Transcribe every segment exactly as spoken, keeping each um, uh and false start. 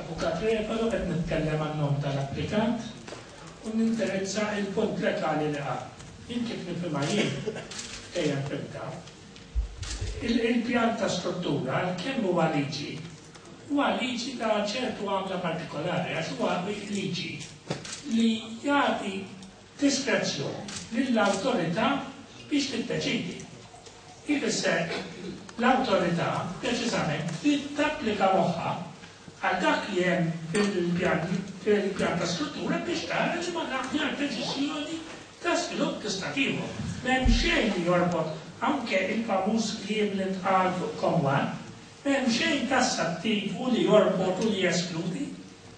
Avukat Reparo qed nitkellem għan-nom tal-applikant u ninterezza il-punt legali li qal. Inti nifhimha jien ejja nfimta. Il-pjan ta' struttura kemm huwa liġi huwa liġi ta' ċertu għamla partikolari għax huwa liġi li jagħti diskrezzjoni lill-awtorità biex tiddeċidi. Ifisser l-awtorità preċiżament tapplika moħħa għal dak li hemm fil-pjan ta' struttura biex tara li ma naħjar deċiżjoni ta' svilupp legislativu. M'hemm xejn li jorbot anke il-famuż kliem li ntqal fuq Comwan, m'hemm xejn tassattiv u li jorbot u li jeskludi.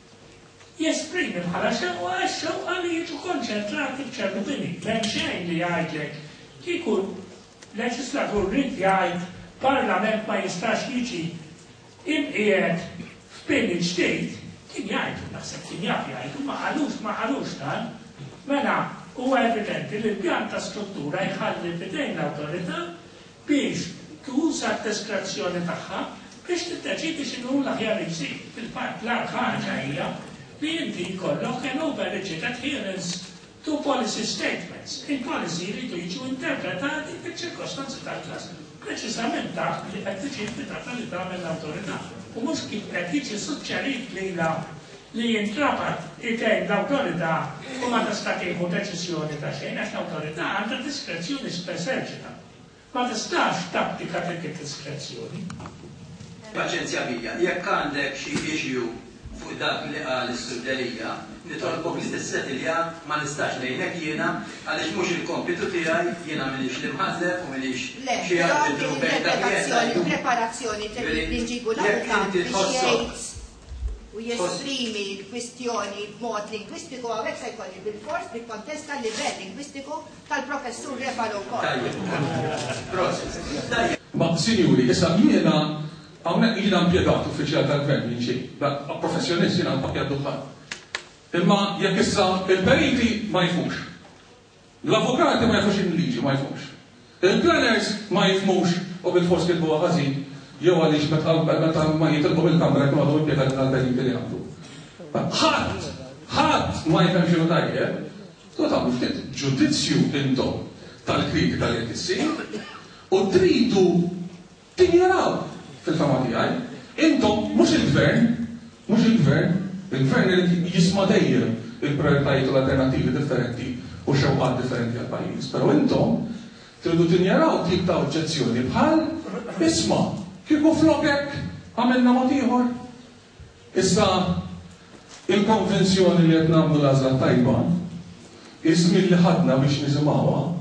Jesprimi bħala xewqa għax-xewqa li jiġu konċentrati f'ċertu bini. M'hemm xejn li jgħidlek kieku leġislatur rid jgħid parlament ma jistax jiġi imqiegħed f'bini ġdid, kien jgħidu naħseb kien jaf jgħidu ma qalux ma qalux dan. Mela huwa evidenti li l-pjan ta' struttura jħalli bidejn l-awtorità biex tuża d-diskrezzjoni tagħha biex tiddeċidi x'inhu l-aħjar jsir. Fil-fatt l-ar ħaġa hija li inti jkollok an over-rigid adherence to policy statements. Il-policy jridu jiġu interpretati fiċ-ċirkostanzi tal-klass. Preċiżament dak li qed tiġi invitata li tagħmel l-awtorità. U mhux kif qed jiġi suġġerit lilha li jintrapat idejn l-awtorità u ma tista' tieħu deċiżjoni ta' xejn għax l-awtorità għandha diskrezzjoni speċifika. Ma tistax tapplika dik id-diskrezzjoni. Paċenzja bija, jekk għandek xi issue fuq dak li qal is-Suddelija, nitolbok li tissettilja ma nistax ngħidlek jiena għaliex mhux il-kompitu tiegħi jiena m'iniex li mħażef u m'iniex xi arbitru bejn dak li preparazzjoni li nġibu l-avukat biex jgħid u jesprimi l-kwistjoni b'mod lingwistiku għawek se jkolli bil-fors bil-kontesta l-livell lingwistiku tal-professur Reparo wkoll. Ma sinjuri, issa jiena hawnhekk jiena impjegat uffiċjal tal-gvern minn xi, professjonist jiena mpakjat duħan. Imma jekk issa il-periti ma jfhmux. L-avukati ma jafux il-liġi ma jfhmux. Il-planners ma jifhmux u bil-fors kitbuha ħażin jew għaliex meta ma jitilqu bil-kamra jkun għadu impjegat tal-periti li għandu. Ħadd, ħadd ma jifhem x'inhu tajjeb, tu tagħmlu ftit ġudizzju intom tal-kritika li qed issir u tridu tinjaraw fil-fama tiegħi. Intom mhux il-gvern, mhux il-gvern, il-gvern irid jisma' dejjem il-prioritajiet u l-alternattivi differenti u xewqat differenti għall-pajjiż. Però intom tridu tinjaraw tip ta' oġġezzjoni bħal isma' kieku flokek għamilna mod ieħor. Issa il-konvenzjoni li qed nagħmlu l-għażla tajba, iż-żmien li ħadna biex nisimgħuha